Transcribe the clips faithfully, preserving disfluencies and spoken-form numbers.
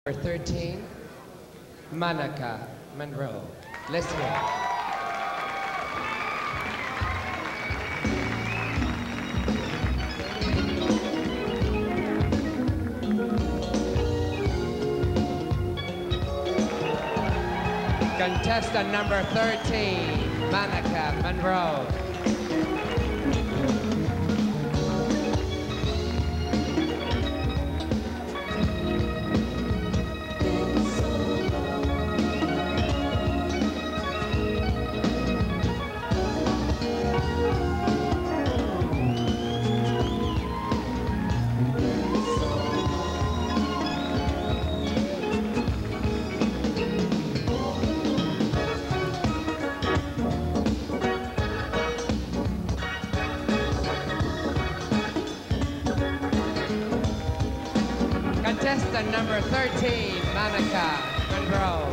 thirteen, Monica Munro. Let's hear. Contestant number thirteen, Monica Munro. Contestant number thirteen, Monica Munro.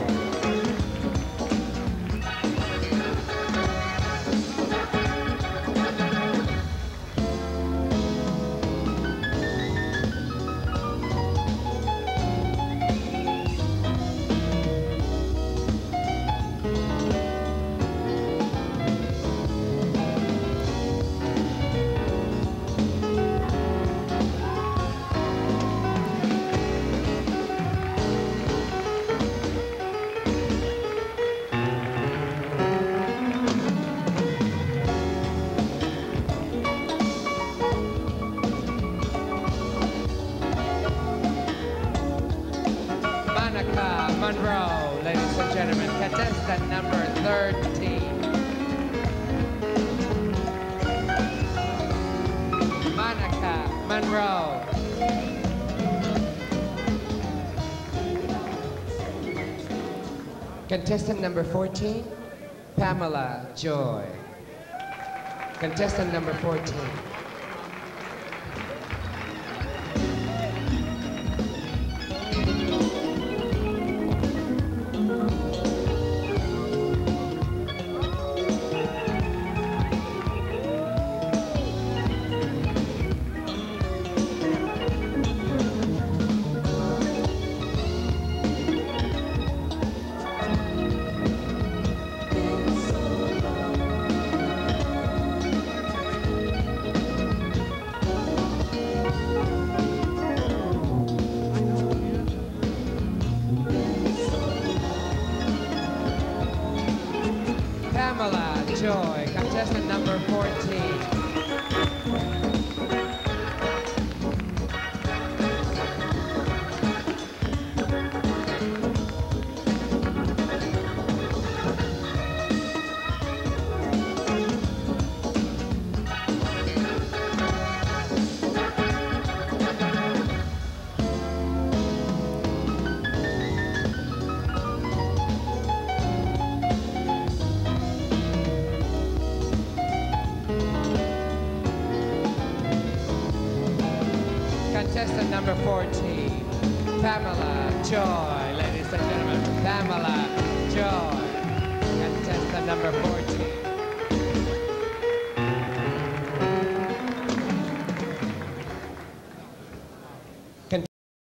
Monica Munro, ladies and gentlemen, contestant number thirteen. Monica Munro. Contestant number fourteen, Pamela Joy. Contestant number fourteen. Pamela Joy, contestant number fourteen. Contestant number fourteen, Pamela Joy, ladies and gentlemen, Pamela Joy, contestant number fourteen.